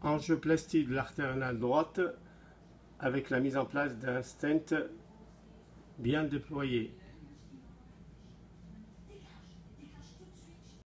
Angioplastie de l'artère anale droite avec la mise en place d'un stent bien déployé.